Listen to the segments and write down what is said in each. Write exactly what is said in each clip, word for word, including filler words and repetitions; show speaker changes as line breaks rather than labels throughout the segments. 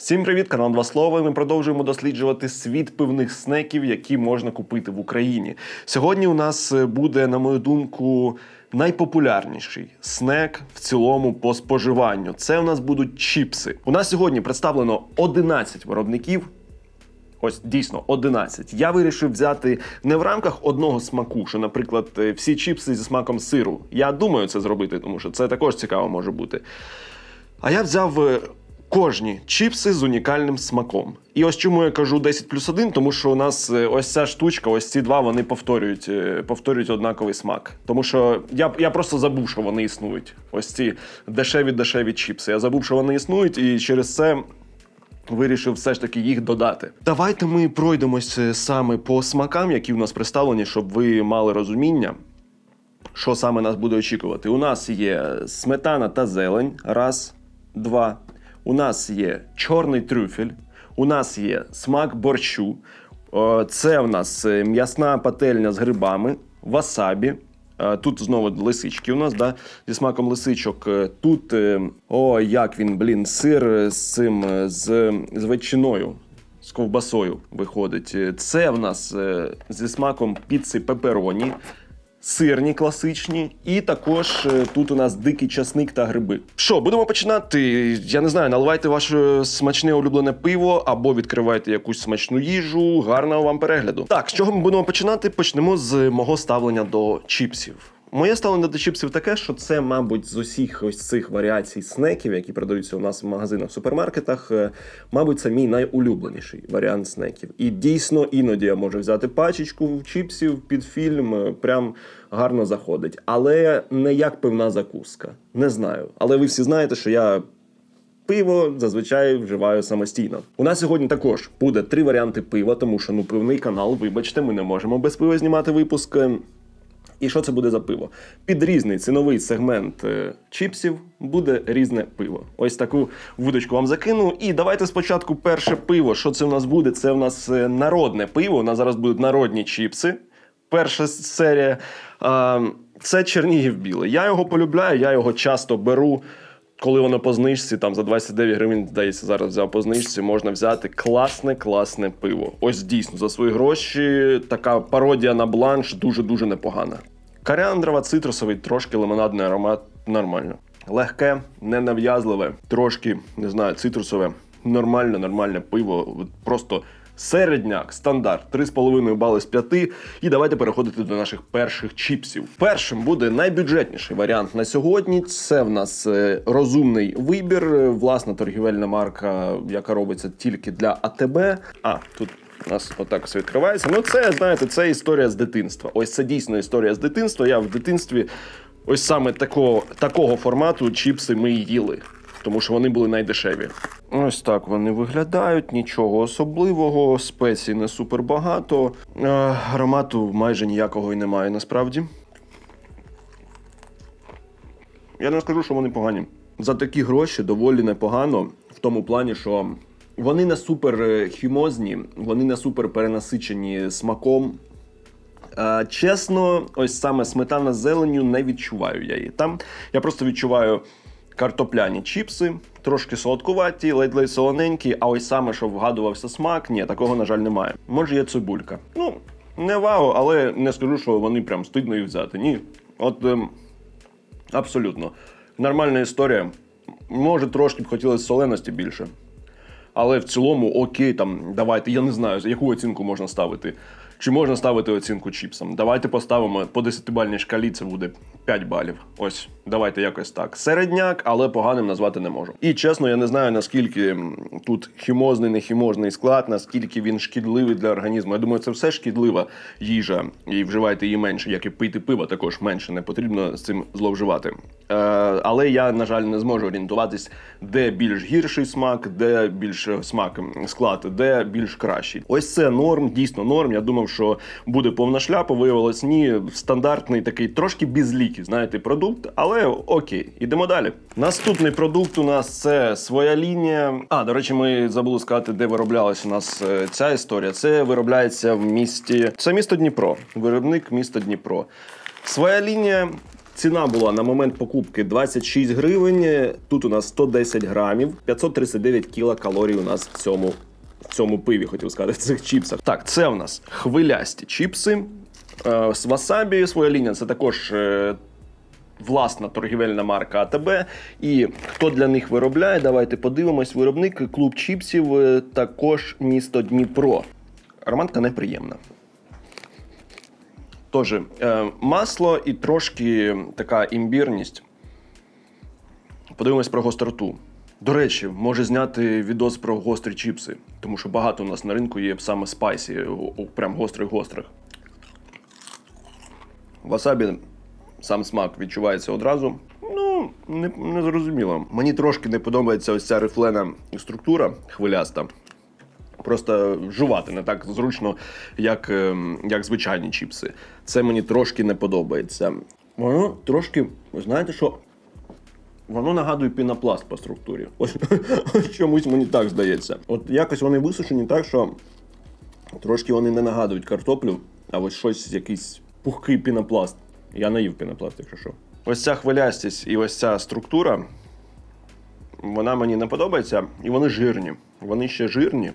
Всім привіт, канал Два Слова. Ми продовжуємо досліджувати світ пивних снеків, які можна купити в Україні. Сьогодні у нас буде, на мою думку, найпопулярніший снек в цілому по споживанню. Це у нас будуть чіпси. У нас сьогодні представлено одинадцять виробників. Ось, дійсно, одинадцять. Я вирішив взяти не в рамках одного смаку, що, наприклад, всі чіпси зі смаком сиру. Я думаю це зробити, тому що це також цікаво може бути. А я взяв кожні чіпси з унікальним смаком. І ось чому я кажу десять плюс один, тому що у нас ось ця штучка, ось ці два, вони повторюють, повторюють однаковий смак. Тому що я, я просто забув, що вони існують. Ось ці дешеві-дешеві чіпси. Я забув, що вони існують, і через це вирішив все ж таки їх додати. Давайте ми пройдемось саме по смакам, які у нас представлені, щоб ви мали розуміння, що саме нас буде очікувати. У нас є сметана та зелень. Раз, два. У нас є чорний трюфель. У нас є смак борщу. Це у нас м'ясна пательня з грибами. Васабі. Тут знову лисички у нас, да, зі смаком лисичок. Тут, о, як він, блін, сир з цим, з, з ветчиною, з ковбасою виходить. Це в нас зі смаком піци пепероні, сирні класичні, і також тут у нас дикий часник та гриби. Що, будемо починати? Я не знаю, наливайте ваше смачне улюблене пиво або відкривайте якусь смачну їжу. Гарного вам перегляду. Так, з чого ми будемо починати? Почнемо з мого ставлення до чіпсів. Моє ставлення до чіпсів таке, що це, мабуть, з усіх ось цих варіацій снеків, які продаються у нас в магазинах, в супермаркетах, мабуть, це мій найулюбленіший варіант снеків. І дійсно, іноді я можу взяти пачечку чіпсів під фільм, прям гарно заходить. Але не як пивна закуска. Не знаю. Але ви всі знаєте, що я пиво зазвичай вживаю самостійно. У нас сьогодні також буде три варіанти пива, тому що, ну, пивний канал, вибачте, ми не можемо без пива знімати випуск. І що це буде за пиво? Під різний ціновий сегмент е, чіпсів буде різне пиво. Ось таку вудочку вам закину. І давайте спочатку перше пиво. Що це у нас буде? Це у нас народне пиво. У нас зараз будуть народні чіпси. Перша серія. Е, це Чернігів білий. Я його полюбляю, я його часто беру. Коли воно по знижці, там за двадцять дев'ять гривень, здається, зараз взяв по знижці, можна взяти класне-класне пиво. Ось дійсно, за свої гроші така пародія на бланш дуже-дуже непогана. Коріандрова, цитрусовий, трошки лимонадний аромат, нормально. Легке, ненав'язливе, трошки, не знаю, цитрусове, нормальне, нормальне пиво, просто середняк, стандарт, три з половиною бали з п'яти. І давайте переходити до наших перших чіпсів. Першим буде найбюджетніший варіант на сьогодні. Це в нас розумний вибір, власна торгівельна марка, яка робиться тільки для АТБ. А, тут у нас отак все відкривається. Ну це, знаєте, це історія з дитинства. Ось це дійсно історія з дитинства. Я в дитинстві ось саме такого, такого формату чіпси ми їли. Тому що вони були найдешеві. Ось так вони виглядають, нічого особливого, спецій не супер багато, аромату майже ніякого і немає насправді. Я не скажу, що вони погані. За такі гроші доволі непогано, в тому плані, що вони не супер хімозні, вони не супер перенасичені смаком. Чесно, ось саме сметана з зеленню не відчуваю я її там. Я просто відчуваю картопляні чіпси, трошки солодкуваті, ледь-ледь солоненькі, а ось саме, щоб вгадувався смак, ні, такого, на жаль, немає. Може, є цибулька. Ну, не вау, але не скажу, що вони прям стидно їх взяти. Ні, от ем, абсолютно. Нормальна історія. Може, трошки б хотілося соленості більше. Але в цілому, окей, там, давайте, я не знаю, яку оцінку можна ставити. Чи можна ставити оцінку чіпсам? Давайте поставимо по десятибальній шкалі, це буде п'ять балів. Ось, давайте якось так. Середняк, але поганим назвати не можу. І чесно, я не знаю, наскільки тут хімозний, нехімозний склад, наскільки він шкідливий для організму. Я думаю, це все шкідлива їжа, і вживайте її менше, як і пити пиво також менше, не потрібно з цим зловживати. Е, але я, на жаль, не зможу орієнтуватись, де більш гірший смак, де більш смак, склад, де більш кращий. Ось це норм, дійсно норм. Я думав, що буде повна шляпа, виявилось ні, стандартний такий трошки безлікий, знаєте, продукт, але окей, ідемо далі. Наступний продукт у нас це своя лінія. А, до речі, ми забули сказати, де вироблялася у нас ця історія. Це виробляється в місті, це місто Дніпро, виробник місто Дніпро. Своя лінія. Ціна була на момент покупки двадцять шість гривень, тут у нас сто десять грамів, п'ятсот тридцять дев'ять кілокалорій у нас в цьому, в цьому пиві, хотів сказати, в цих чіпсах. Так, це у нас хвилясті чіпси. З васабі своя лінія, це також власна торгівельна марка АТБ. І хто для них виробляє, давайте подивимось. Виробник клуб чіпсів, також місто Дніпро. Ароматка неприємна. Тож, масло і трошки така імбірність. Подивимось про гостроту. До речі, може зняти відос про гострі чіпси, тому що багато у нас на ринку є саме спайсі, прям гострих-гострих. Васабі сам смак відчувається одразу. Ну, не, не зрозуміло. Мені трошки не подобається ось ця рифлена структура хвиляста. Просто жувати не так зручно, як, як звичайні чіпси. Це мені трошки не подобається. Воно трошки, ви знаєте що? Воно нагадує пінопласт по структурі. Ось, ось чомусь мені так здається. От якось вони висушені так, що трошки вони не нагадують картоплю, а ось щось, якийсь пухкий пінопласт. Я наїв пінопласт, якщо що. Ось ця хвилястість і ось ця структура, вона мені не подобається, і вони жирні. Вони ще жирні.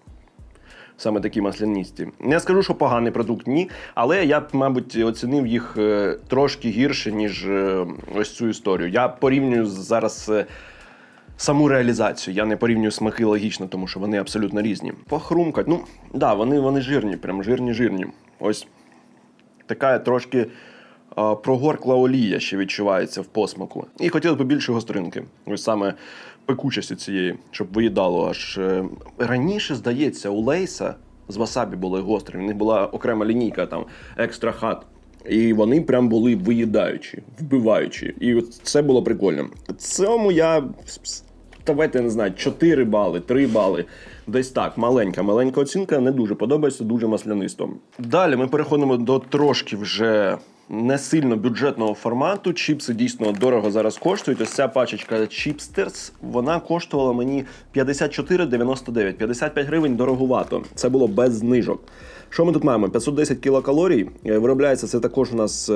Саме такі маслянисті. Не скажу, що поганий продукт, ні, але я б, мабуть, оцінив їх трошки гірше, ніж ось цю історію. Я порівнюю зараз саму реалізацію. Я не порівнюю смаки логічно, тому що вони абсолютно різні. Похрумкать, ну, да, вони, вони жирні, прям жирні-жирні. Ось така трошки а, прогоркла олія ще відчувається в посмаку. І хотілося б більше гостринки. Ось саме пекучості цієї, щоб виїдало аж. Раніше, здається, у Лейса з васабі були гострі. В них була окрема лінійка, там, екстра хат. І вони прям були виїдаючі, вбиваючі. І це було прикольно. Цьому я, давайте, не знаю, чотири бали, три бали. Десь так, маленька, маленька оцінка, не дуже подобається, дуже маслянисто. Далі ми переходимо до трошки вже не сильно бюджетного формату. Чіпси дійсно дорого зараз коштують. Ось ця пачечка Чіпстерс, вона коштувала мені п'ятдесят чотири дев'яносто дев'ять. п'ятдесят п'ять гривень дороговато. Це було без знижок. Що ми тут маємо? п'ятсот десять кілокалорій. Виробляється це також у нас,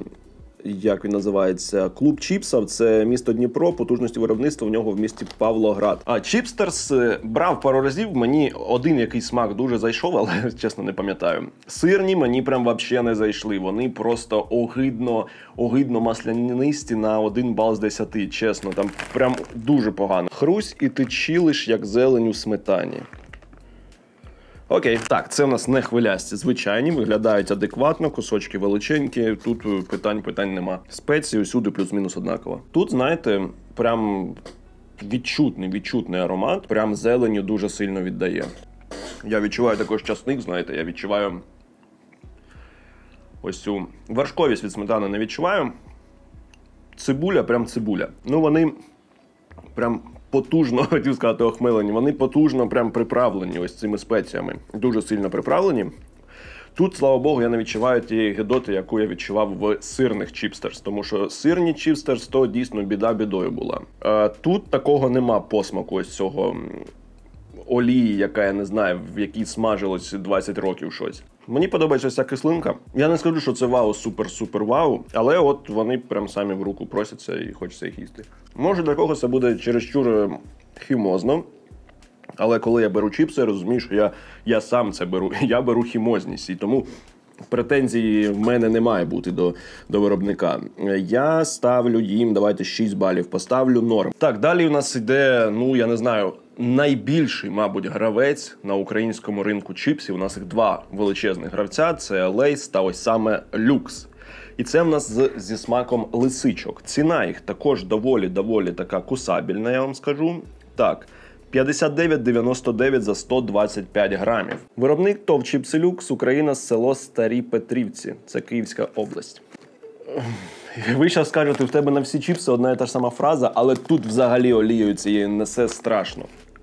як він називається, клуб чіпсів. Це місто Дніпро, потужності виробництва в нього в місті Павлоград. А Чіпстерс брав пару разів, мені один якийсь смак дуже зайшов, але, чесно, не пам'ятаю. Сирні мені прям вообще не зайшли. Вони просто огидно, огидно маслянисті на один бал з десяти, чесно. Там прям дуже погано. Хрусь і ти чилиш, як зелень у сметані. Окей, так, це у нас не хвилясті, звичайні, виглядають адекватно, кусочки величенькі, тут питань, питань нема. Спеції усюди плюс-мінус однаково. Тут, знаєте, прям відчутний, відчутний аромат, прям зеленю дуже сильно віддає. Я відчуваю також часник, знаєте, я відчуваю ось цю вершковість від сметани не відчуваю. Цибуля, прям цибуля. Ну, вони прям потужно, хотів сказати, охмелені. Вони потужно прям приправлені ось цими спеціями. Дуже сильно приправлені. Тут, слава Богу, я не відчуваю тієї гидоти, яку я відчував в сирних чіпстерс. Тому що сирні чіпстерс, то дійсно біда бідою була. А тут такого нема посмаку ось цього олії, яка, я не знаю, в якій смажилось двадцять років щось. Мені подобається ця кислинка. Я не скажу, що це вау, супер-супер вау, але от вони прям самі в руку просяться і хочеться їх їсти. Може, для когось це буде чересчур хімозно, але коли я беру чіпси, я розумію, що я, я сам це беру. Я беру хімозність, і тому претензій в мене не має бути до, до виробника. Я ставлю їм, давайте, шість балів, поставлю норм. Так, далі у нас йде, ну, я не знаю, найбільший, мабуть, гравець на українському ринку чіпсів. У нас їх два величезних гравця, це Лейс та ось саме Люкс. І це в нас з, зі смаком лисичок. Ціна їх також доволі-доволі така кусабельна, я вам скажу. Так, п'ятдесят дев'ять дев'яносто дев'ять за сто двадцять п'ять грамів. Виробник ТОВ Чіпси Люкс, Україна, село Старі Петрівці. Це Київська область. Ви зараз скажете, в тебе на всі чіпси одна і та ж сама фраза, але тут взагалі олією цієї несе страшно.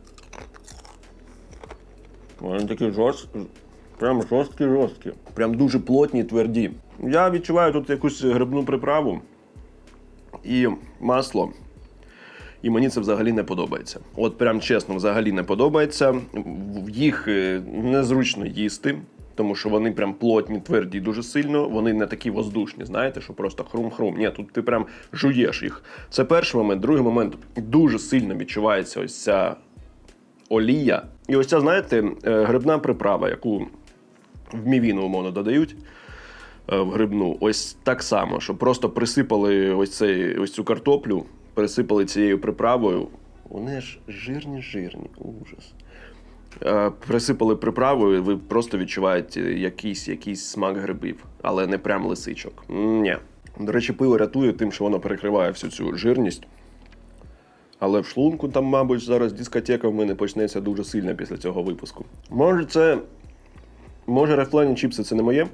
Вони такі жорсткі, прям жорсткі-жорсткі. Прям дуже плотні, тверді. Я відчуваю тут якусь грибну приправу і масло. І мені це взагалі не подобається. От прям чесно, взагалі не подобається. Їх незручно їсти. Тому що вони прям плотні, тверді дуже сильно, вони не такі воздушні, знаєте, що просто хрум-хрум. Ні, тут ти прям жуєш їх. Це перший момент. Другий момент, дуже сильно відчувається ось ця олія. І ось ця, знаєте, грибна приправа, яку в мівіну, умовно, додають в грибну. Ось так само, що просто присипали ось, цей, ось цю картоплю, присипали цією приправою. Вони ж жирні-жирні, ужас. Присипали приправою, і ви просто відчуваєте якийсь, якийсь смак грибів, але не прям лисичок. Ні. До речі, пиво рятує тим, що воно перекриває всю цю жирність. Але в шлунку там, мабуть, зараз дискотека в мене почнеться дуже сильно після цього випуску. Може це... Може рефлені чіпси це не моє?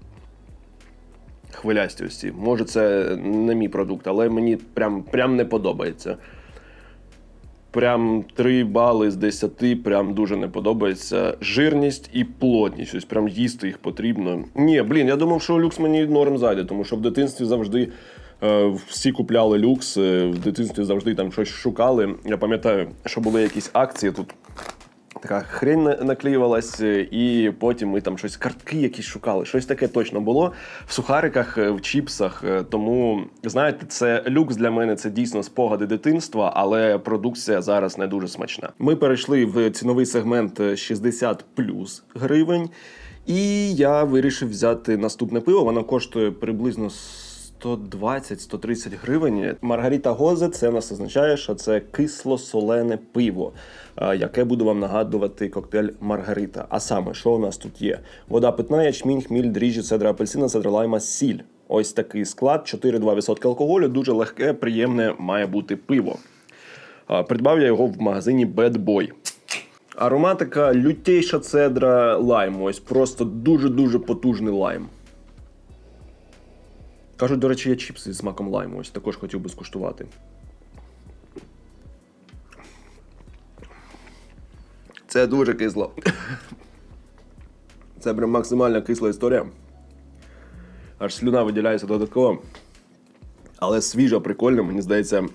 Хвилясті ось ці. Може це не мій продукт, але мені прям, прям не подобається. Прям три бали з десяти, прям дуже не подобається. Жирність і плотність, ось прям їсти їх потрібно. Ні, блін, я думав, що люкс мені норм зайде, тому що в дитинстві завжди е, всі купляли люкс, е, в дитинстві завжди там щось шукали. Я пам'ятаю, що були якісь акції, тут така хрень наклеювалась, і потім ми там щось, картки якісь шукали. Щось таке точно було в сухариках, в чіпсах. Тому, знаєте, це люкс для мене, це дійсно спогади дитинства, але продукція зараз не дуже смачна. Ми перейшли в ціновий сегмент шістдесят плюс гривень, і я вирішив взяти наступне пиво. Воно коштує приблизно сто двадцять - сто тридцять гривень. Маргарита Гозе, це нас означає, що це кисло-солене пиво, яке буду вам нагадувати коктейль Маргарита. А саме, що у нас тут є? Вода питна, ячмінь, хміль, дріжджі, цедра апельсина, цедра лайма, сіль. Ось такий склад, чотири цілих два десятих відсотка алкоголю, дуже легке, приємне має бути пиво. Придбав я його в магазині Bad Boy. Ароматика лютейша цедра лайму, ось просто дуже-дуже потужний лайм. Кажуть, до речі, є чіпси з смаком лайму, ось також хотів би скуштувати. Це дуже кисло. Це прям максимально кисла історія. Аж слюна виділяється додатково. Але свіжа, прикольна, мені здається,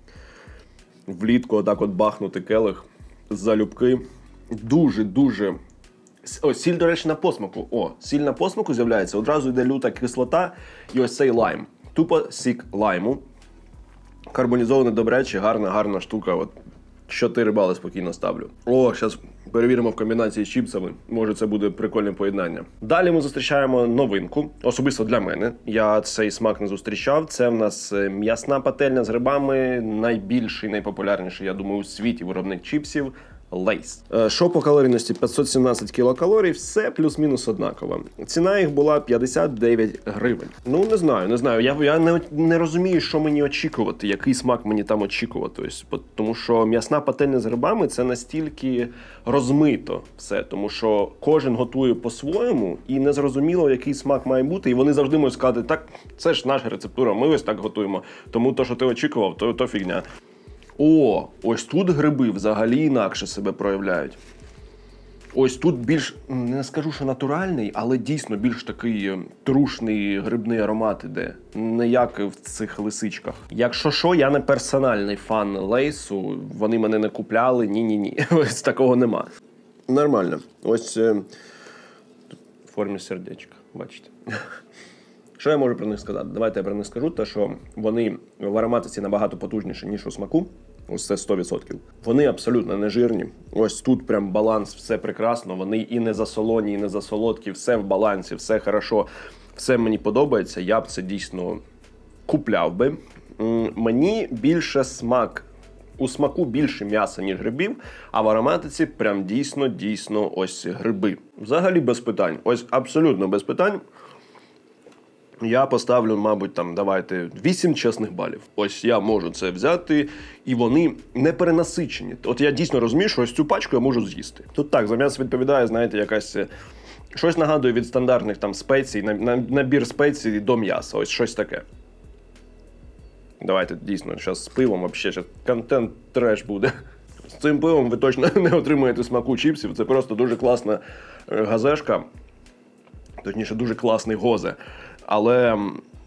влітку отак от бахнути келих залюбки. Дуже-дуже... О, сіль, до речі, на посмаку. О, сіль на посмаку з'являється, одразу йде люта кислота і ось цей лайм. Тупо сік лайму. Карбонізоване добряче, гарна, гарна штука. От чотири бали спокійно ставлю. О, зараз перевіримо в комбінації з чіпсами. Може це буде прикольне поєднання. Далі ми зустрічаємо новинку. Особисто для мене. Я цей смак не зустрічав. Це в нас м'ясна пательня з грибами. Найбільший, найпопулярніший, я думаю, у світі виробник чіпсів. Лейс. Що по калорійності? п'ятсот сімнадцять кілокалорій, все плюс-мінус однаково. Ціна їх була п'ятдесят дев'ять гривень. Ну, не знаю, не знаю. Я, я не, не розумію, що мені очікувати, який смак мені там очікувати. Ось, тому що м'ясна пательня з грибами – це настільки розмито все. Тому що кожен готує по-своєму і незрозуміло, який смак має бути. І вони завжди можуть сказати, так, це ж наша рецептура, ми ось так готуємо. Тому то, що ти очікував, то, то фігня. О, ось тут гриби взагалі інакше себе проявляють. Ось тут більш, не скажу, що натуральний, але дійсно більш такий трушний грибний аромат іде. Не як в цих лисичках. Якщо що, я не персональний фан Лейсу, вони мене не купляли, ні-ні-ні. Ось такого нема. Нормально. Ось е, в формі сердечка, бачите. Що я можу про них сказати? Давайте я про них скажу, те, що вони в ароматиці набагато потужніші, ніж у смаку. Ось це сто відсотків. Вони абсолютно не жирні. Ось тут прям баланс, все прекрасно. Вони і не засолоні, і не засолодкі, все в балансі, все хорошо. Все мені подобається, я б це дійсно купляв би. Мені більше смак, у смаку більше м'яса, ніж грибів, а в ароматиці прям дійсно-дійсно ось гриби. Взагалі без питань. Ось абсолютно без питань. Я поставлю, мабуть, там, давайте, вісім чесних балів. Ось я можу це взяти, і вони не перенасичені. От я дійсно розумію, що ось цю пачку я можу з'їсти. Тут так, за м'ясо відповідає, знаєте, якась... Щось нагадує від стандартних там спецій, набір спецій до м'яса. Ось щось таке. Давайте, дійсно, зараз з пивом, взагалі, зараз контент треш буде. З цим пивом ви точно не отримаєте смаку чіпсів. Це просто дуже класна газешка. Точніше, дуже класний гозе. Але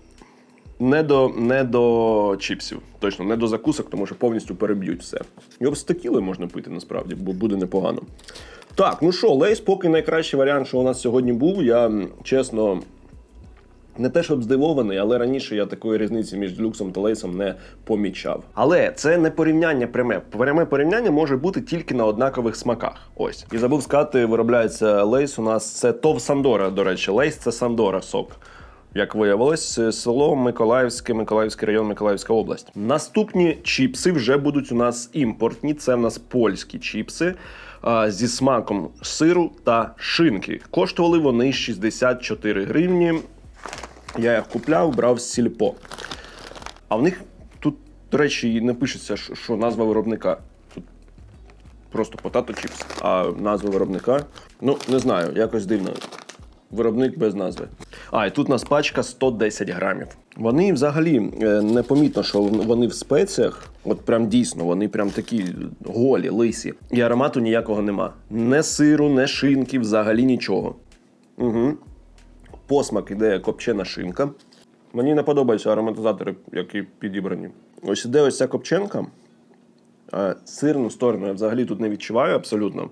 не до, не до чіпсів, точно, не до закусок, тому що повністю переб'ють все. Його з текілою можна пити, насправді, бо буде непогано. Так, ну що, Лейс поки найкращий варіант, що у нас сьогодні був. Я, чесно, не те, щоб здивований, але раніше я такої різниці між люксом та лейсом не помічав. Але це не порівняння пряме. Пряме порівняння може бути тільки на однакових смаках. Ось. І забув сказати, виробляється лейс у нас, це ТОВ Сандора, до речі. Лейс – це Сандора сок. Як виявилось, село Миколаївське, Миколаївський район, Миколаївська область. Наступні чіпси вже будуть у нас імпортні. Це в нас польські чіпси а, зі смаком сиру та шинки. Коштували вони шістдесят чотири гривні. Я їх купляв, брав з сільпо. А в них тут, до речі, не пишеться, що назва виробника. Тут просто потато чіпс, а назва виробника, ну, не знаю, якось дивно. Виробник без назви. А, і тут у нас пачка сто десять грамів. Вони взагалі непомітно, що вони в спеціях, от прям дійсно, вони прям такі голі, лисі. І аромату ніякого нема. Не сиру, не шинки, взагалі нічого. Угу. Посмак іде копчена шинка. Мені не подобаються ароматизатори, які підібрані. Ось іде ось ця копченка. А сирну сторону я взагалі тут не відчуваю абсолютно.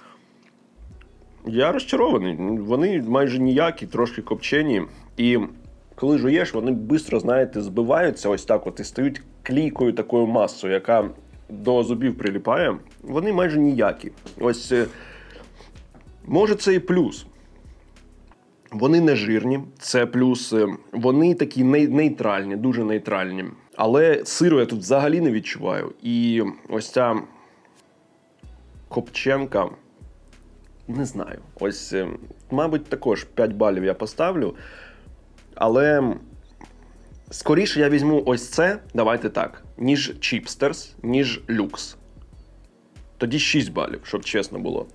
Я розчарований. Вони майже ніякі, трошки копчені. І коли жуєш, вони швидко, знаєте, збиваються ось так от і стають клійкою такою масою, яка до зубів приліпає. Вони майже ніякі. Ось, може, це і плюс. Вони не жирні, це плюс. Вони такі нейтральні, дуже нейтральні. Але сиру я тут взагалі не відчуваю. І ось ця копченка, не знаю. Ось, мабуть, також п'ять балів я поставлю. Але скоріше я візьму ось це, давайте так, ніж Чіпстерс, ніж Люкс. Тоді шість балів, щоб чесно було.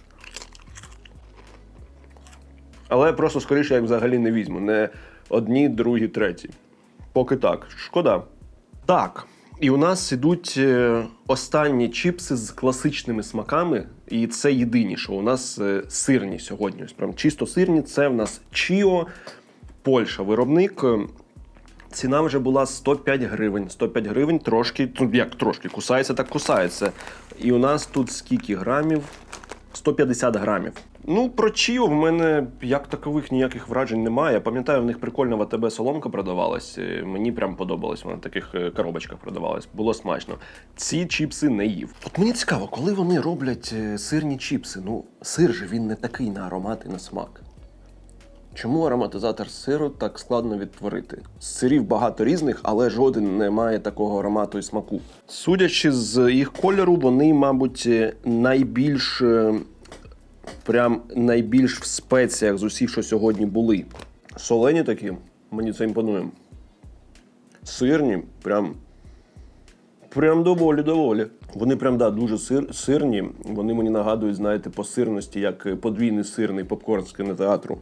Але просто скоріше я їх взагалі не візьму. Не одні, другі, треті. Поки так. Шкода. Так. І у нас ідуть останні чіпси з класичними смаками. І це єдині, що у нас сирні сьогодні. Ось прям чисто сирні. Це в нас Чіо, Польща, виробник. Ціна вже була сто п'ять гривень. сто п'ять гривень трошки, ну як трошки, кусається так кусається. І у нас тут скільки грамів? сто п'ятдесят грамів. Ну, про Чіо в мене як такових ніяких вражень немає. Я пам'ятаю, в них прикольна в АТБ соломка продавалась. Мені прям подобалось, вона в таких коробочках продавалась. Було смачно. Ці чіпси не їв. От мені цікаво, коли вони роблять сирні чіпси? Ну, сир же він не такий на аромат і на смак. Чому ароматизатор сиру так складно відтворити? Сирів багато різних, але жоден не має такого аромату і смаку. Судячи з їх кольору, вони, мабуть, найбільш, прям найбільш в спеціях з усіх, що сьогодні були. Солені такі, мені це імпонує. Сирні, прям, прям доволі-доволі. Вони прям, да, дуже сир, сирні. Вони мені нагадують, знаєте, по сирності, як подвійний сирний попкорн з кінотеатру.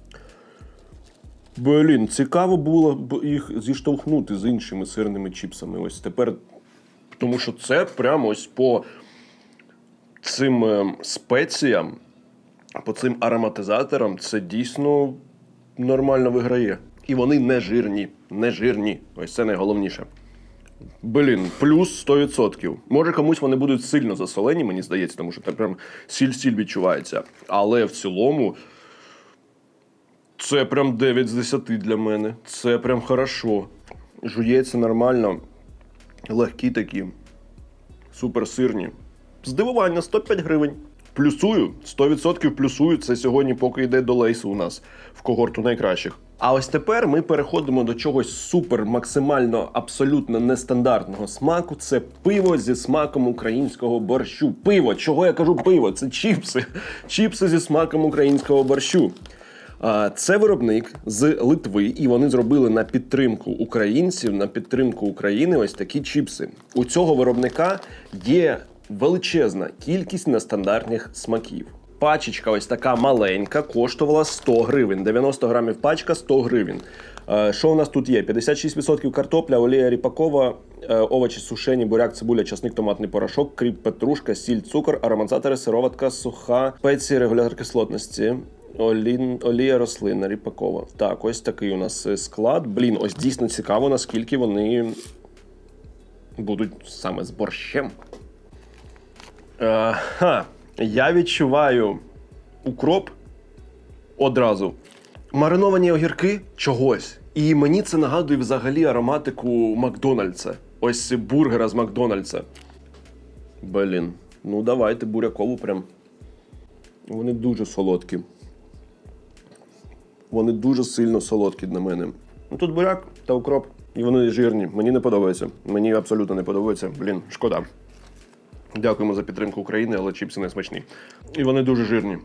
Блін, цікаво було б їх зіштовхнути з іншими сирними чіпсами. Ось тепер, тому що це прямо ось по цим е, спеціям, по цим ароматизаторам, це дійсно нормально виграє. І вони не жирні, не жирні. Ось це найголовніше. Блін, плюс сто відсотків. Може комусь вони будуть сильно засолені, мені здається, тому що це прям сіль-сіль відчувається. Але в цілому це прям дев'ять з десяти для мене. Це прям хорошо. Жується нормально. Легкі такі. Суперсирні. Здивування, сто п'ять гривень. Плюсую, сто відсотків плюсую. Це сьогодні поки йде до лейсу у нас в когорту найкращих. А ось тепер ми переходимо до чогось супер, максимально, абсолютно нестандартного смаку. Це пиво зі смаком українського борщу. Пиво! Чого я кажу пиво? Це чіпси. Чіпси зі смаком українського борщу. Це виробник з Литви, і вони зробили на підтримку українців, на підтримку України ось такі чіпси. У цього виробника є величезна кількість нестандартних смаків. Пачечка ось така маленька, коштувала сто гривень. дев'яносто грамів пачка, сто гривень. Що у нас тут є? п'ятдесят шість відсотків картопля, олія ріпакова, овочі сушені, буряк, цибуля, часник, томатний порошок, кріп, петрушка, сіль, цукор, ароматизатори, сироватка, суха, спеції, регулятор кислотності. Олі... Олія рослинна, ріпакова. Так, ось такий у нас склад. Блін, ось дійсно цікаво, наскільки вони будуть саме з борщем. Ага. Я відчуваю укроп одразу. Мариновані огірки чогось. І мені це нагадує взагалі ароматику Макдональдса. Ось бургера з Макдональдса. Блін, ну давайте бурякову прям. Вони дуже солодкі. Вони дуже сильно солодкі для мене. Ну тут буряк та укроп. І вони жирні. Мені не подобається. Мені абсолютно не подобається. Блін, шкода. Дякуємо за підтримку України, але чіпси не смачні. І вони дуже жирні.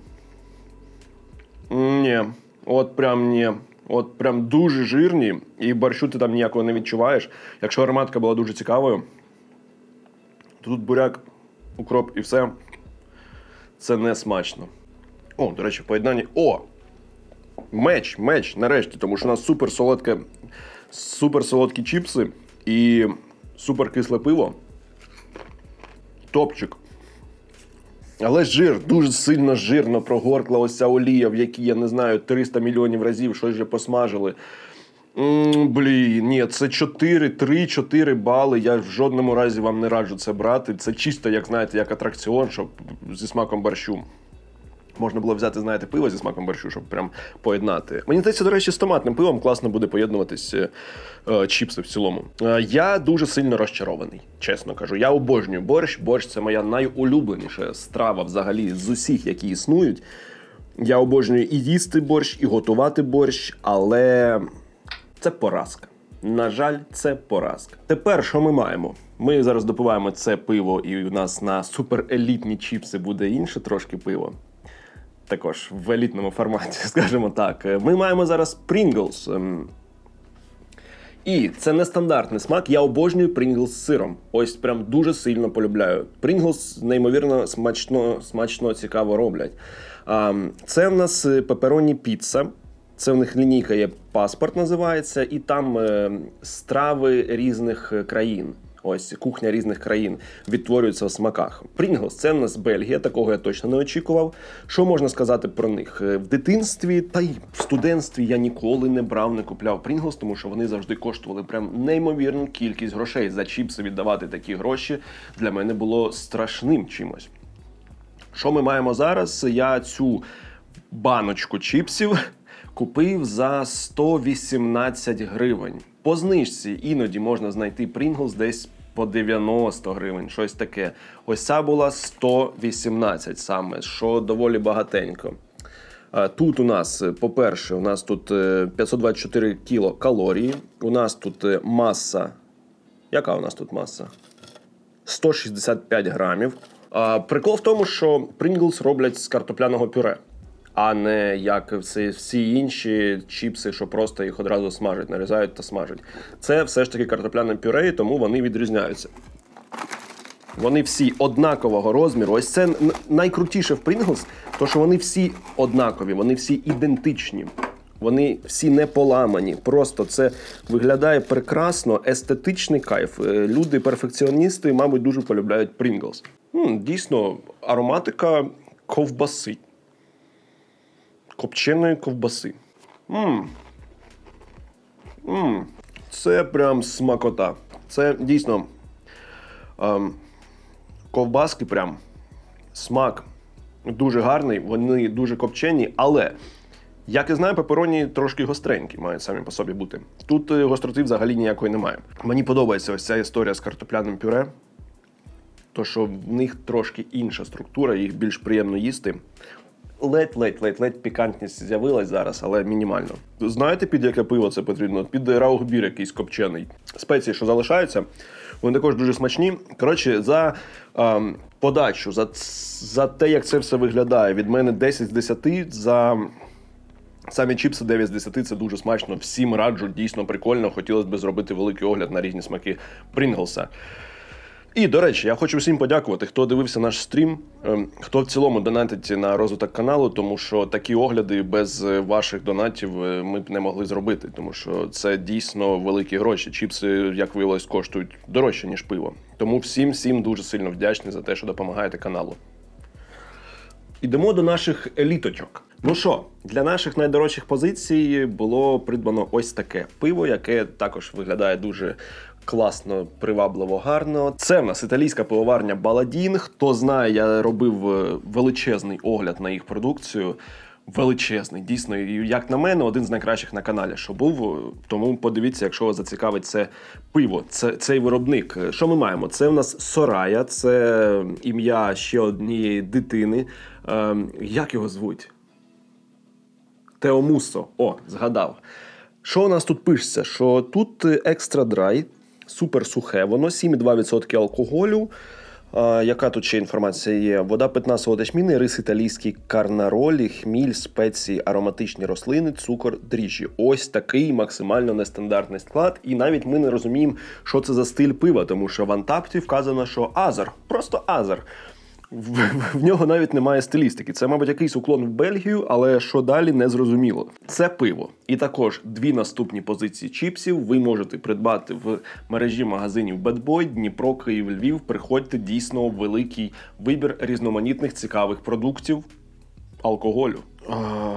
Ні, от прям ні. От прям дуже жирні, і борщу ти там ніякого не відчуваєш. Якщо ароматика була дуже цікавою, то тут буряк, укроп і все. Це не смачно. О, до речі, в поєднанні... О! Меч, меч, нарешті, тому що у нас супер солодке, супер солодкі чіпси і супер кисле пиво. Топчик. Але жир, дуже сильно жирно прогоркла ось ця олія, в якій, я не знаю, триста мільйонів разів щось вже посмажили. М-м, блін, ні, це чотири, три-чотири бали, я в жодному разі вам не раджу це брати. Це чисто, як, знаєте, як атракціон, щоб зі смаком борщу. Можна було взяти, знаєте, пиво зі смаком борщу, щоб прям поєднати. Мені здається, до речі, з томатним пивом класно буде поєднуватись е, чіпси в цілому. Е, я дуже сильно розчарований, чесно кажу. Я обожнюю борщ. Борщ – це моя найулюбленіша страва взагалі з усіх, які існують. Я обожнюю і їсти борщ, і готувати борщ, але це поразка. На жаль, це поразка. Тепер, що ми маємо? Ми зараз допиваємо це пиво, і у нас на суперелітні чіпси буде інше трошки пиво. Також в елітному форматі, скажімо так. Ми маємо зараз Pringles. І це нестандартний смак. Я обожнюю Pringles з сиром. Ось прям дуже сильно полюбляю. Pringles неймовірно смачно, смачно цікаво роблять. Це в нас пепероні піца. Це в них лінійка є «Паспорт» називається. І там страви різних країн. Ось, кухня різних країн відтворюється в смаках. Pringles – це в нас Бельгія, такого я точно не очікував. Що можна сказати про них? В дитинстві та й в студентстві я ніколи не брав, не купляв Pringles, тому що вони завжди коштували прям неймовірну кількість грошей. За чіпси віддавати такі гроші для мене було страшним чимось. Що ми маємо зараз? Я цю баночку чіпсів купив за сто вісімнадцять гривень. По знижці іноді можна знайти Pringles десь по дев'яносто гривень, щось таке. Ось ця була сто вісімнадцять саме, що доволі багатенько. Тут у нас, по-перше, у нас тут п'ятсот двадцять чотири кілокалорії. У нас тут маса... Яка у нас тут маса? сто шістдесят п'ять грамів. Прикол в тому, що Pringles роблять з картопляного пюре, а не як всі, всі інші чіпси, що просто їх одразу смажать, нарізають та смажать. Це все ж таки картопляне пюре, тому вони відрізняються. Вони всі однакового розміру. Ось це найкрутіше в Pringles, то що вони всі однакові, вони всі ідентичні. Вони всі не поламані. Просто це виглядає прекрасно, естетичний кайф. Люди-перфекціоністи, мабуть, дуже полюбляють Pringles. М, дійсно, ароматика ковбаси. Копченої ковбаси. Ммм. Ммм. Це прям смакота. Це дійсно ем, ковбаски прям. Смак дуже гарний, вони дуже копчені, але, як я знаю, пепероні трошки гостренькі мають самі по собі бути. Тут гостроти взагалі ніякої немає. Мені подобається ось ця історія з картопляним пюре. То, що в них трошки інша структура, їх більш приємно їсти. Ледь-ледь-ледь-ледь пікантність з'явилась зараз, але мінімально. Знаєте, під яке пиво це потрібно? Під раухбір якийсь копчений. Спеції, що залишаються, вони також дуже смачні. Коротше, за ем, подачу, за, за те, як це все виглядає, від мене десять з десяти, за самі чіпси дев'ять з десяти, це дуже смачно. Всім раджу, дійсно прикольно. Хотілося б зробити великий огляд на різні смаки Прінглса. І, до речі, я хочу всім подякувати, хто дивився наш стрім, хто в цілому донатить на розвиток каналу, тому що такі огляди без ваших донатів ми б не могли зробити, тому що це дійсно великі гроші. Чіпси, як виявилось, коштують дорожче, ніж пиво. Тому всім-всім дуже сильно вдячний за те, що допомагаєте каналу. Ідемо до наших еліточок. Ну що, для наших найдорожчих позицій було придбано ось таке пиво, яке також виглядає дуже класно, привабливо, гарно. Це в нас італійська пивоварня Баладін. Хто знає, я робив величезний огляд на їх продукцію. Величезний, дійсно, і, як на мене, один з найкращих на каналі, що був. Тому подивіться, якщо вас зацікавить це пиво, це, цей виробник. Що ми маємо? Це в нас Сорая, це ім'я ще однієї дитини. Е, як його звуть? Тео Муссо. О, згадав. Що у нас тут пишеться? Що тут екстра драй, супер сухе, воно сім цілих два десятих відсотка алкоголю. А, яка тут ще інформація є? Вода питна, солод ячмінний, рис італійський, карнаролі, хміль, спеції, ароматичні рослини, цукор, дріжджі. Ось такий максимально нестандартний склад. І навіть ми не розуміємо, що це за стиль пива, тому що в Антапті вказано, що азер, просто азер. В, в нього навіть немає стилістики. Це, мабуть, якийсь уклон в Бельгію, але що далі, не зрозуміло. Це пиво. І також дві наступні позиції чіпсів ви можете придбати в мережі магазинів Bad Boy, Дніпро, Київ, Львів. Приходьте, дійсно великий вибір різноманітних цікавих продуктів, алкоголю. А,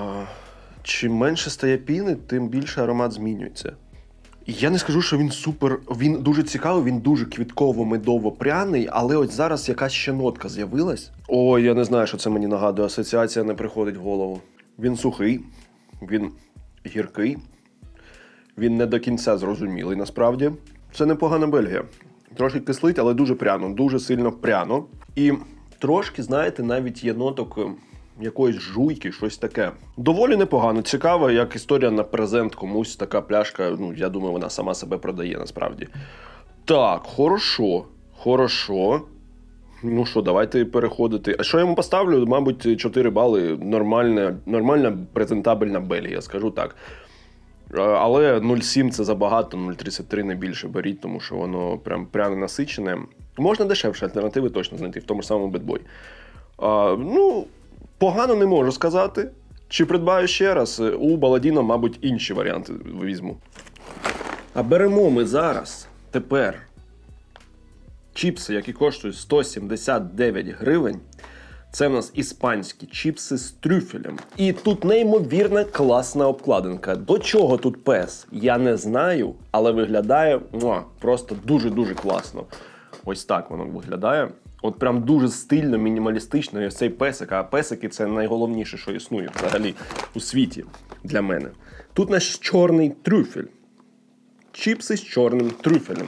чим менше стає піни, тим більше аромат змінюється. Я не скажу, що він супер, він дуже цікавий, він дуже квітково-медово-пряний, але ось зараз якась ще нотка з'явилась. Ой, я не знаю, що це мені нагадує, асоціація не приходить в голову. Він сухий, він гіркий, він не до кінця зрозумілий насправді. Це непогана Бельгія. Трошки кислить, але дуже пряно, дуже сильно пряно. І трошки, знаєте, навіть є ноток якоїсь жуйки, щось таке. Доволі непогано. Цікаво, як історія на презент комусь така пляшка, ну, я думаю, вона сама себе продає, насправді. Так, хорошо, хорошо. Ну що, давайте переходити. А що я йому поставлю? Мабуть, чотири бали. Нормальна, нормальна презентабельна Бельгія, скажу так. Але нуль цілих сім це забагато, нуль цілих тридцять три не більше беріть, тому що воно прям прямо насичене. Можна дешевше альтернативи точно знайти, в тому самому Bad Boy. А, ну... Погано не можу сказати. Чи придбаю ще раз? У Баладіна, мабуть, інші варіанти візьму. А беремо ми зараз, тепер, чіпси, які коштують сто сімдесят дев'ять гривень. Це в нас іспанські чіпси з трюфелем. І тут неймовірна класна обкладинка. До чого тут пес? Я не знаю, але виглядає муа, просто дуже-дуже класно. Ось так воно виглядає. От прям дуже стильно, мінімалістично, і ось цей песик. А песики – це найголовніше, що існує взагалі у світі для мене. Тут наш чорний трюфель. Чіпси з чорним трюфелем.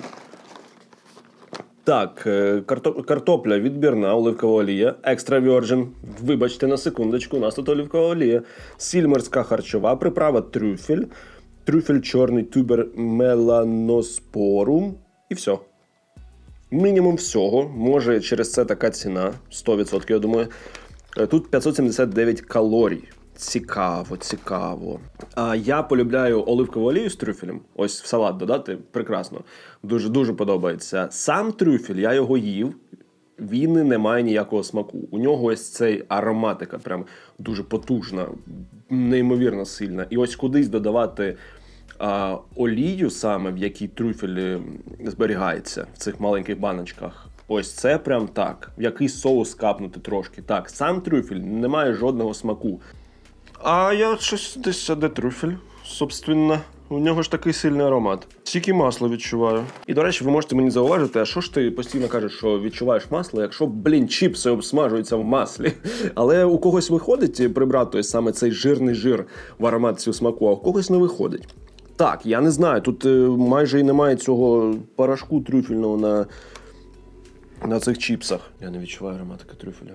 Так, картопля відбірна, оливкова олія, екстра virgin. Вибачте на секундочку, у нас тут оливкова олія. Сіль морська харчова, приправа трюфель. Трюфель чорний, тубер меланоспорум. І все. Мінімум всього, може через це така ціна, сто відсотків, я думаю. Тут п'ятсот сімдесят дев'ять калорій. Цікаво, цікаво. А я полюбляю оливкову олію з трюфелем. Ось в салат додати, прекрасно. Дуже-дуже подобається. Сам трюфель, я його їв, він не має ніякого смаку. У нього ось цей ароматика, прям дуже потужна, неймовірно сильна. І ось кудись додавати... А олію саме, в якій трюфель зберігається в цих маленьких баночках, ось це прям так. В якийсь соус капнути трошки. Так, сам трюфель не має жодного смаку. А я щось десь, де трюфель, собственно. У нього ж такий сильний аромат. Тільки масло відчуваю. І, до речі, ви можете мені зауважити, а що ж ти постійно кажеш, що відчуваєш масло, якщо, блін, чіпси обсмажуються в маслі. Але у когось виходить прибрати саме цей жирний жир в ароматці смаку, а у когось не виходить. Так, я не знаю, тут майже і немає цього порошку трюфельного на, на цих чіпсах. Я не відчуваю ароматики трюфеля.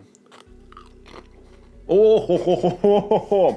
О-хо-хо-хо-хо-хо!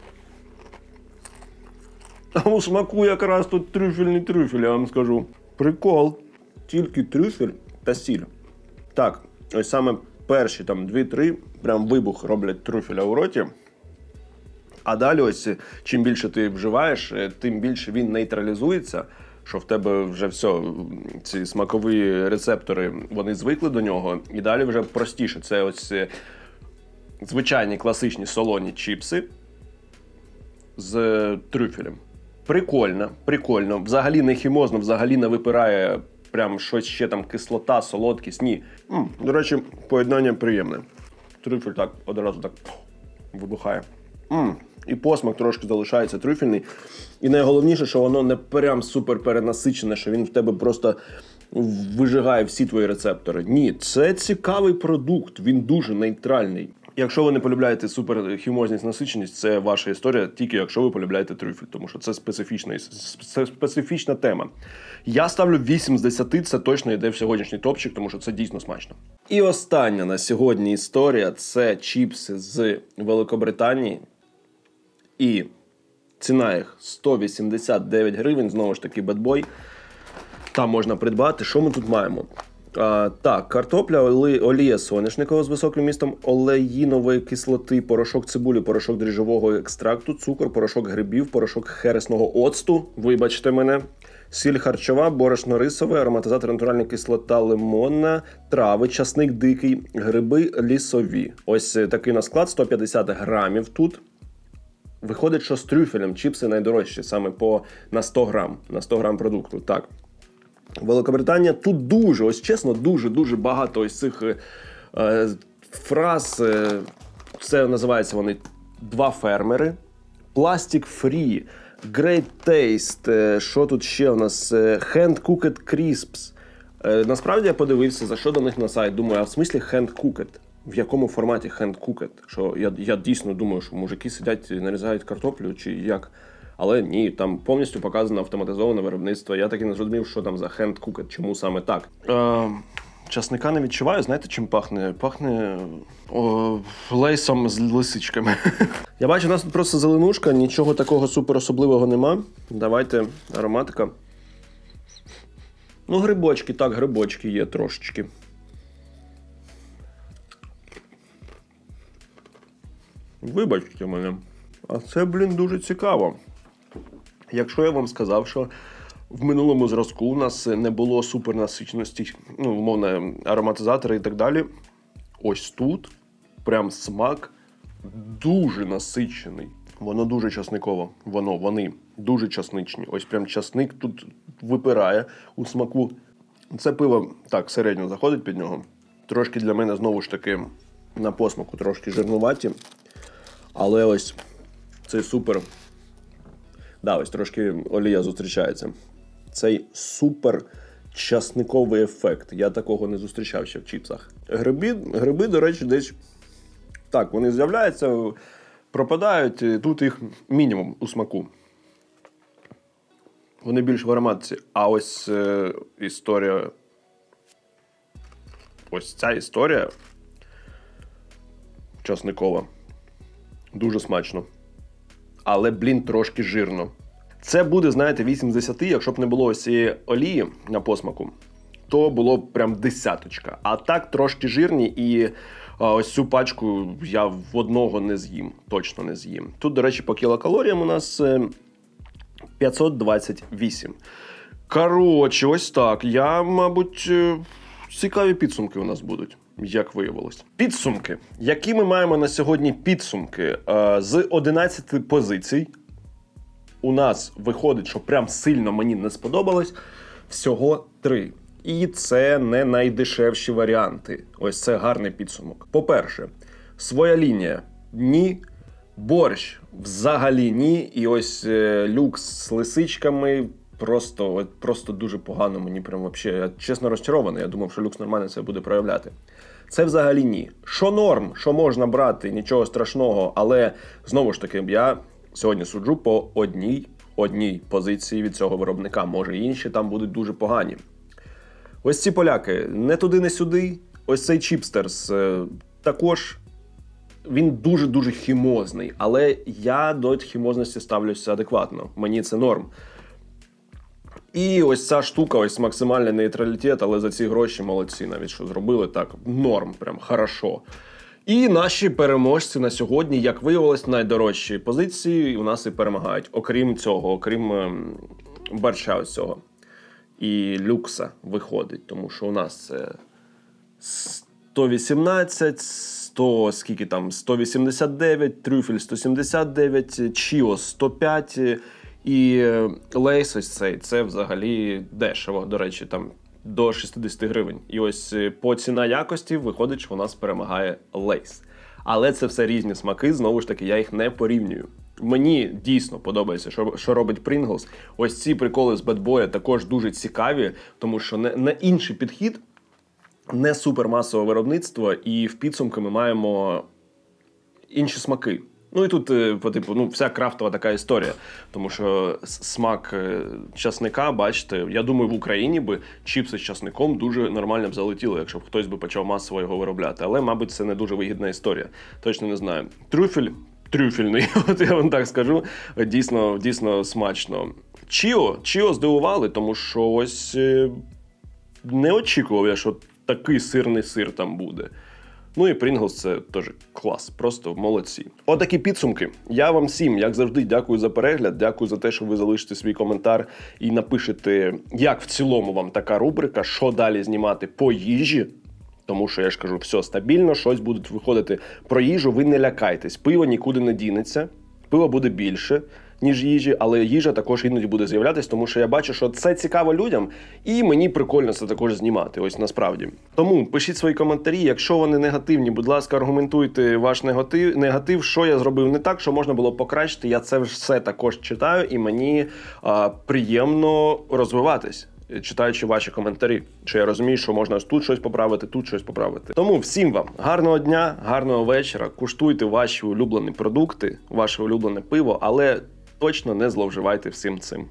А у смаку якраз тут трюфельний трюфель, я вам скажу. Прикол. Тільки трюфель та сіль. Так, ось саме перші там дві-три прям вибух роблять трюфеля у роті. А далі ось, чим більше ти вживаєш, тим більше він нейтралізується, що в тебе вже все, ці смакові рецептори, вони звикли до нього, і далі вже простіше. Це ось звичайні класичні солоні чіпси з трюфелем. Прикольно, прикольно. Взагалі не хімозно, взагалі не випирає прям щось ще там кислота, солодкість. Ні. М, до речі, поєднання приємне. Трюфель так одразу так вибухає. М-м. І посмак трошки залишається трюфельний. І найголовніше, що воно не прям супер перенасичене, що він в тебе просто вижигає всі твої рецептори. Ні, це цікавий продукт, він дуже нейтральний. Якщо ви не полюбляєте суперхімозність, насиченість, це ваша історія, тільки якщо ви полюбляєте трюфель, тому що це специфічна, це специфічна тема. Я ставлю вісім з десяти, це точно йде в сьогоднішній топчик, тому що це дійсно смачно. І остання на сьогодні історія – це чіпси з Великобританії. І ціна їх сто вісімдесят дев'ять гривень, знову ж таки, бедбой. Там можна придбати. Що ми тут маємо? А, так, картопля, оли, олія соняшникова з високим містом олеїнової кислоти, порошок цибулі, порошок дріжджового екстракту, цукор, порошок грибів, порошок хересного оцту, вибачте мене, сіль харчова, борошно рисове, ароматизатор натуральна кислота лимонна, трави, часник дикий, гриби лісові. Ось такий на склад, сто п'ятдесят грамів тут. Виходить, що з трюфелем чіпси найдорожчі, саме по, на сто грам, на сто грам продукту, так. Великобританія, тут дуже, ось чесно, дуже-дуже багато ось цих е, фраз, е, це називається вони «два фермери», «Plastic Free», «Great Taste», е, що тут ще у нас, е, «Hand Cooked Crisps». Е, насправді я подивився, за що до них на сайт, думаю, а в смислі «Hand Cooked»? В якому форматі «Hand Cooked»? Що я, я дійсно думаю, що мужики сидять і нарізають картоплю, чи як? Але ні, там повністю показано автоматизоване виробництво. Я так і не зрозумів, що там за hand cooked, чому саме так. Е, часника не відчуваю, знаєте, чим пахне? Пахне о, лейсом з лисичками. Я бачу, у нас тут просто зеленушка, нічого такого супер особливого нема. Давайте ароматика. Ну, грибочки, так, грибочки є трошечки. Вибачте мене. А це, блін, дуже цікаво. Якщо я вам сказав, що в минулому зразку у нас не було супернасиченості, ну, умовно, ароматизатори і так далі, ось тут прям смак дуже насичений. Воно дуже часниково. Воно, вони дуже часничні. Ось прям часник тут випирає у смаку. Це пиво, так, середньо заходить під нього. Трошки для мене, знову ж таки, на посмаку трошки жирнуваті. Але ось цей супер... Да, ось трошки олія зустрічається. Цей супер часниковий ефект. Я такого не зустрічав ще в чіпсах. Гриби, гриби, до речі, десь... Так, вони з'являються, пропадають. Тут їх мінімум у смаку. Вони більш в ароматиці. А ось е, історія... Ось ця історія часникова. Дуже смачно. Але, блін, трошки жирно. Це буде, знаєте, вісім з десяти, якщо б не було ось цієї олії на посмаку, то було б прям десяточка. А так трошки жирні, і а, ось цю пачку я в одного не з'їм. Точно не з'їм. Тут, до речі, по кілокалоріям у нас п'ятсот двадцять вісім. Коротше, ось так. Я, мабуть, цікаві підсумки у нас будуть. Як виявилось. Підсумки. Які ми маємо на сьогодні підсумки? З одинадцяти позицій у нас виходить, що прям сильно мені не сподобалось, всього три. І це не найдешевші варіанти. Ось це гарний підсумок. По-перше, своя лінія – ні. Борщ – взагалі ні. І ось е, люкс з лисичками – просто, просто дуже погано. Мені прям вообще, я чесно розчарований. Я думав, що люкс нормально це буде проявляти. Це взагалі ні. Що норм, що можна брати, нічого страшного, але, знову ж таки, я сьогодні суджу по одній, одній позиції від цього виробника. Може, інші там будуть дуже погані. Ось ці поляки, не туди, не сюди. Ось цей чіпстерс, також він дуже-дуже хімозний, але я до хімозності ставлюся адекватно. Мені це норм. І ось ця штука, ось максимальний нейтралітет, але за ці гроші молодці навіть, що зробили так, норм, прям хорошо. І наші переможці на сьогодні, як виявилось, найдорожчі позиції у нас і перемагають. Окрім цього, окрім ем, борща ось цього. І люкса виходить, тому що у нас це сто вісімнадцять, сто, скільки там, сто вісімдесят дев'ять, трюфель сто сімдесят дев'ять, чіо сто п'ять, і лейс ось цей, це взагалі дешево, до речі, там до шістдесят гривень. І ось по ціна якості виходить, що у нас перемагає лейс. Але це все різні смаки, знову ж таки, я їх не порівнюю. Мені дійсно подобається, що, що робить Pringles. Ось ці приколи з Bad Boy також дуже цікаві, тому що не, не інший підхід, не супермасове виробництво, і в підсумку ми маємо інші смаки. Ну і тут, по типу, ну, вся крафтова така історія. Тому що смак часника, бачите, я думаю, в Україні би чіпси з часником дуже нормально б залетіли, якщо б хтось би почав масово його виробляти. Але, мабуть, це не дуже вигідна історія. Точно не знаю. Трюфель, трюфельний, от я вам так скажу, дійсно, дійсно смачно. Чіо, Чіо здивували, тому що ось не очікував я, що такий сирний сир там буде. Ну і Pringles – це теж клас, просто молодці. Отакі підсумки. Я вам всім, як завжди, дякую за перегляд, дякую за те, що ви залишите свій коментар і напишете, як в цілому вам така рубрика, що далі знімати по їжі. Тому що, я ж кажу, все стабільно, щось будуть виходити про їжу, ви не лякайтесь. Пиво нікуди не дінеться, пиво буде більше, ніж їжі, але їжа також іноді буде з'являтись, тому що я бачу, що це цікаво людям, і мені прикольно це також знімати, ось насправді. Тому пишіть свої коментарі, якщо вони негативні, будь ласка, аргументуйте ваш негатив, негатив, що я зробив не так, що можна було покращити, я це все також читаю, і мені а, приємно розвиватись, читаючи ваші коментарі. Чи я розумію, що можна тут щось поправити, тут щось поправити. Тому всім вам гарного дня, гарного вечора, куштуйте ваші улюблені продукти, ваше улюблене пиво, але точно не зловживайте всім цим.